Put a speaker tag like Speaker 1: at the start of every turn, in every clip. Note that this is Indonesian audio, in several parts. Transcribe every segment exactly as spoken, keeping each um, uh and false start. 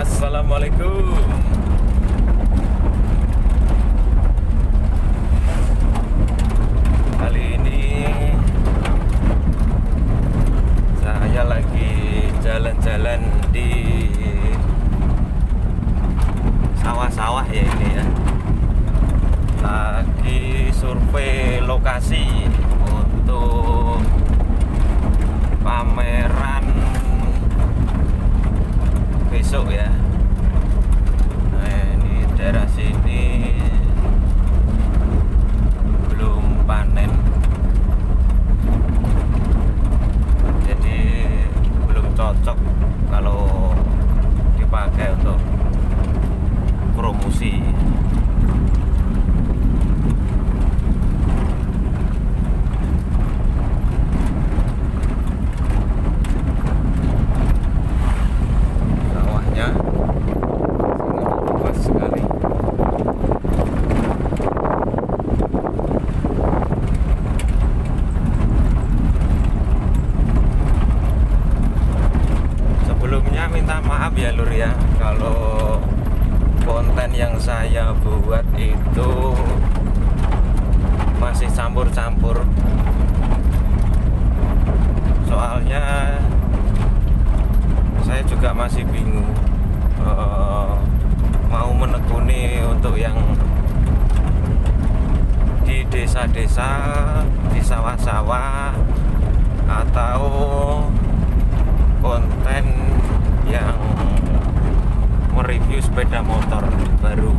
Speaker 1: Assalamualaikum. Kali ini saya lagi jalan-jalan di sawah-sawah ya ini ya. Lagi survei lokasi untuk pameran besok ya. Nah, ini daerah sini belum panen, jadi belum cocok kalau dipakai untuk promosi. Minta maaf ya lur ya, kalau konten yang saya buat itu masih campur-campur. Soalnya saya juga masih bingung uh, mau menekuni untuk yang di desa-desa, di sawah-sawah, atau konten yang mereview sepeda motor baru.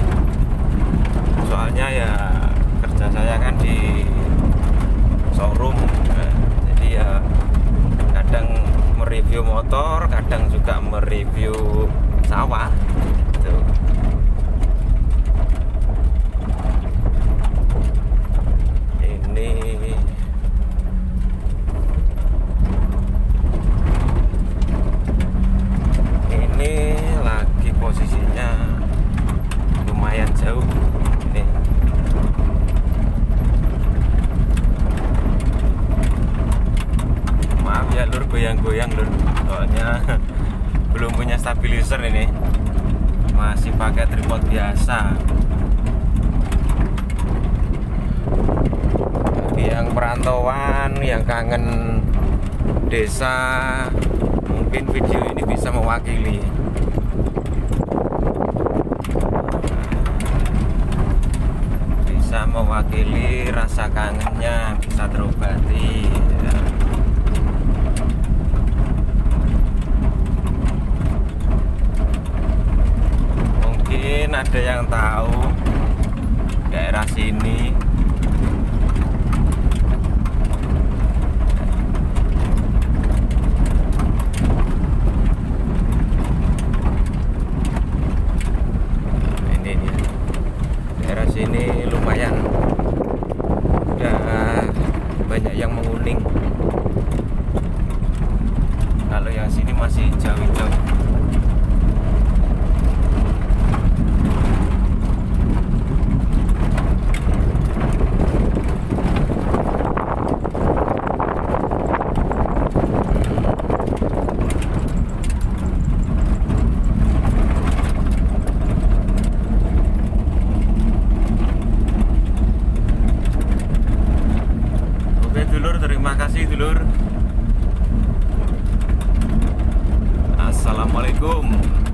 Speaker 1: Soalnya ya kerja saya kan di showroom, nah, jadi ya kadang mereview motor, kadang juga mereview sawah gitu. Ini ini lagi posisinya lumayan jauh ini. Maaf ya lur, goyang-goyang lur, soalnya belum punya stabilizer ini, masih pakai tripod biasa. Bagi yang perantauan, yang kangen desa, mungkin video ini bisa mewakili. Bisa mewakili rasa kangennya, bisa terobati ya. Mungkin ada yang tahu daerah sini. Ini lumayan udah banyak yang menguning. Kalau yang sini masih hijau-hijau. Terima kasih dulur. Assalamualaikum.